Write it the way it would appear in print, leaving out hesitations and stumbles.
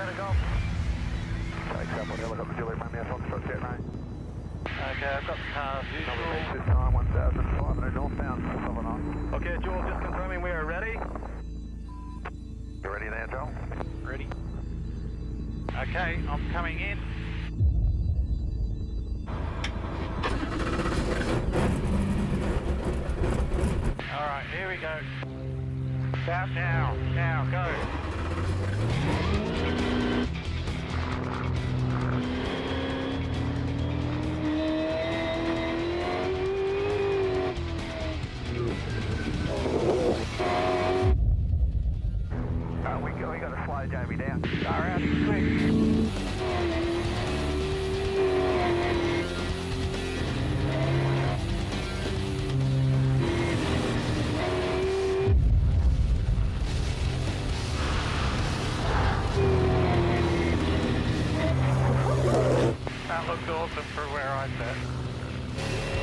Charlie Golf. Takes up on helicopter Julie, Romeo Foxtrot Jet 9. Okay, I've got the car as Number usual. this time 1500 northbound, 479. Okay, Jules, just confirming we are ready. You ready there, Joel? Ready. Okay, I'm coming in. Alright, here we go. Start now, go. We got to slow Jamie down. Far out, quick. That looks awesome for where I sat.